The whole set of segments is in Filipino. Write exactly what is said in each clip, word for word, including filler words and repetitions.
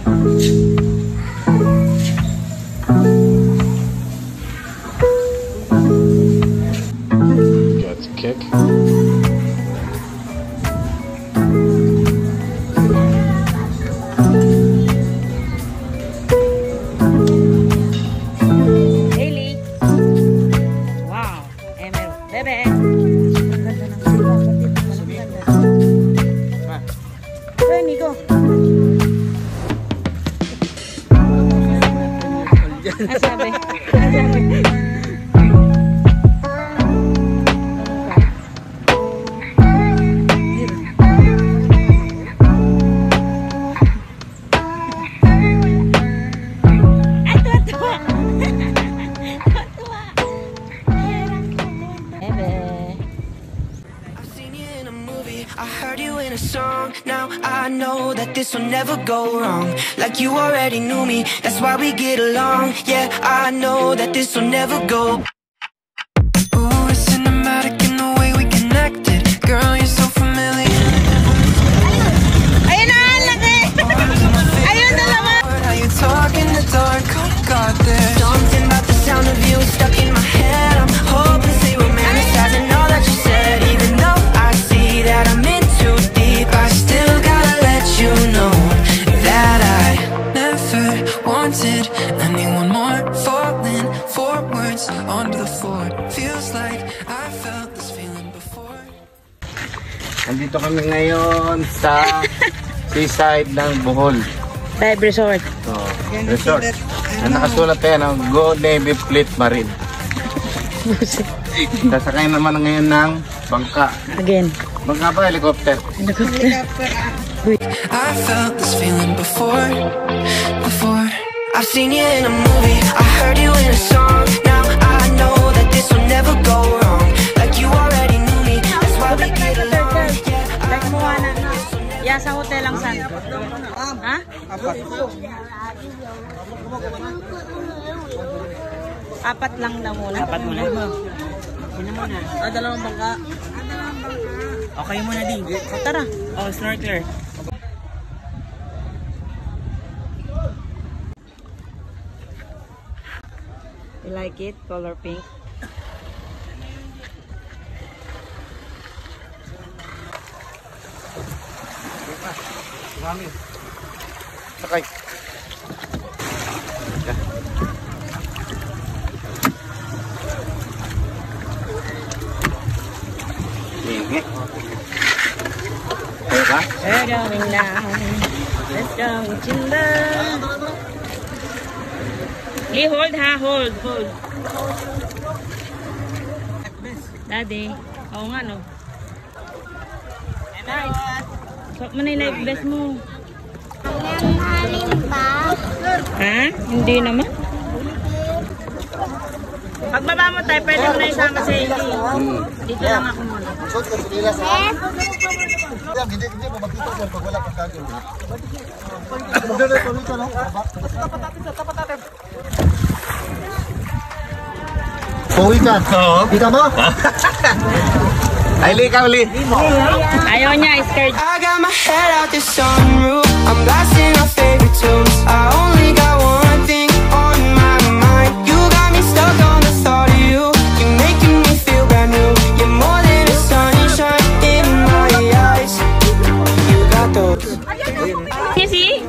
That's a kick. Ang sabi? Ang sabi? Ay, tuwa-tuwa! Tuwa-tuwa! Bebe! I've seen you in a movie, I heard you in a song. Now I know that this will never go wrong. Like you already knew me, that's why we get along. Yeah, I know that this will never go. Ooh, it's cinematic in the way we connected. Girl, you're so familiar. Ayun na! Laki! Ayun na naman! How you talk in the dark, oh, got this. Something about the sound of you stuck in my head. I'm hopelessly romanticizing all that you said. Even though I see that I'm in too deep, I still gotta let you know that I never wanted anyone more. Falling forwards onto the floor. Feels like I felt this feeling before. Nandito kami ngayon sa seaside ng Bohol. Dive resort. So, resort. Ang nakasulat yan ang Go Navy Fleet Marine. Sasakay naman ngayon ng bangka. Again. Bangka ba? Helicopter? Helicopter. I felt this feeling before, before. I've seen you in a movie, I heard you in a song. Now I know that this will never go wrong. Like you already knew me, that's why we get along. Like mo na na. Yeah, sa hotel lang san. Ha? Apat. Apat lang na muna. Apat muna. Muna muna. Ah, dalawang bangka. Okay muna din. O, tara. Oh, snorkeler. You like it? Color pink. Marami. Sakay. Hingi. Okay ba? We're going down. Let's go, Chinda. Lee, hold ha, hold, hold. Daddy. Oo nga, no? Nice. Sok mo na yung life vest mo. Ha? Hindi naman. Pagbaba mo tayo, pwede mo na isama sa Eli. Dito lang ako muna. Hindi mo makita siya pag wala kang kagin. Pauwi ka? Oo. Kita mo? Ay, li, ikaw, li. Ayaw niya, scared. I got my head out the sunroof, I'm blasting our favorite tunes. I only got one thing on my mind. You got me stuck on the thought of you. You're making me feel brand new. You're more than a sunshine in my eyes. You got those. You see?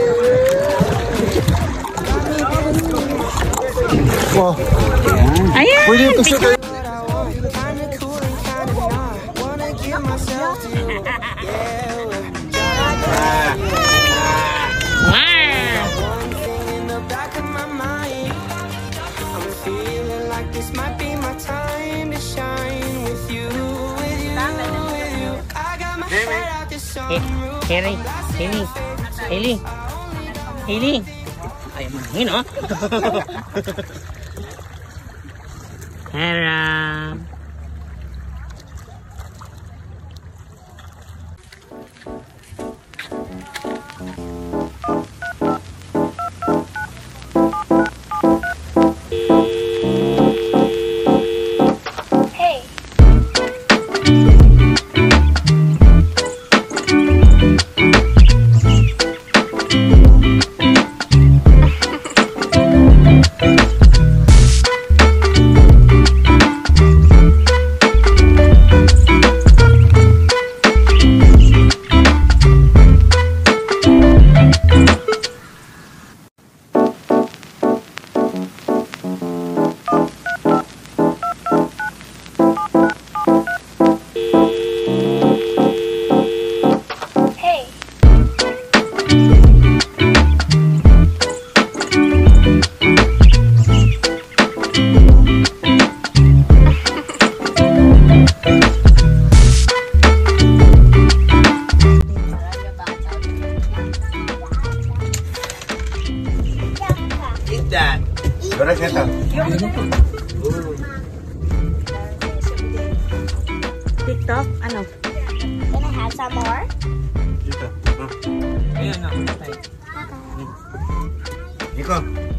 Oh. Ayan! Pwede yung tusok kayo. Haley, Haley, Haley, Haley. Ayaw mo nangin, oh. Hera. Beres ito. TikTok? Ano? Can I have some more? Dito. Ayun na. Okay. Iko.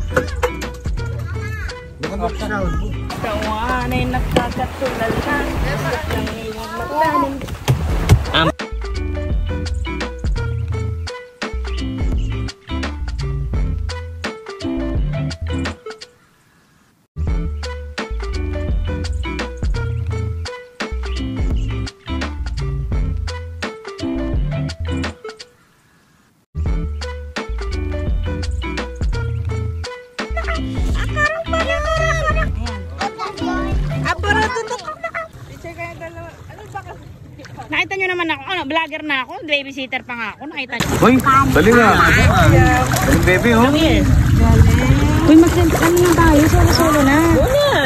Baka mo sound. Kawan ay nagkakatulal na. Lang iyong magtanim. Nakita nyo naman ako, ano, vlogger na ako, babysitter pa nga ako, nakita nyo. Uy, dali nga. Dali baby, oh. Uy, mag-ano na tayo, solo-solo na. Una!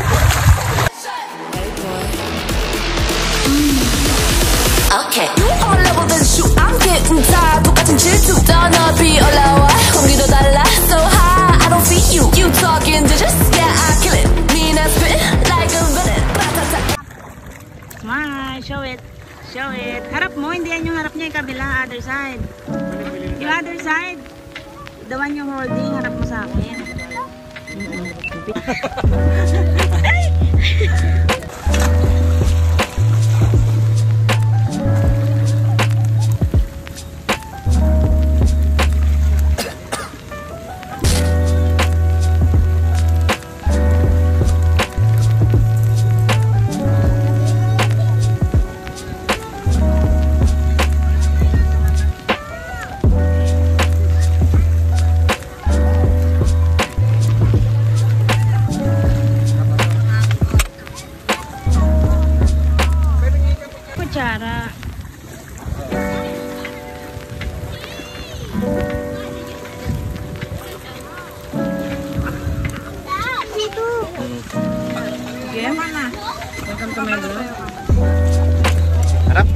Okay. You all level then shoot. I'm getting tired. 똑같은 질투. 더 높이 올라와. 공기도 달라. So high. I don't feel you. You talking to just yeah, I kill it. Mean I spit like a villain. Smile, show it. Show it. Harap mo, hindi yan yung harap niya, yung kabila, other side. Yung other side. The one yung holding, harap mo sa akin. Kutsara. Okay, mana? Welcome to my vlog. Harap.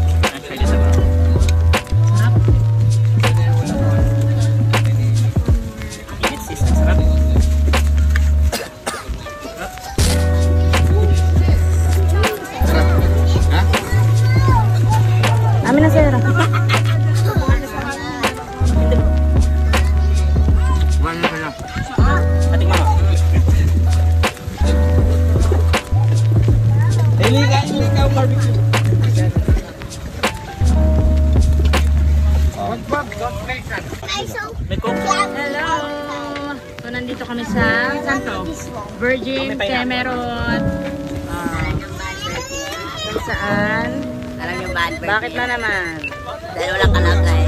Sarap. Init sis, sarap. Ha? Amin na, sir. Kumain na kayo. Ating mama. May Hello! So, nandito kami sa Santo Virgin Cameron. Ah, kung saan? Alam yung bad birthday. Bakit na naman? Dahil walang kalakay.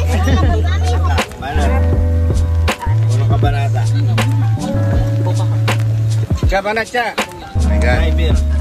Banat. Puro ka banata. Siya banat siya. Oh my God.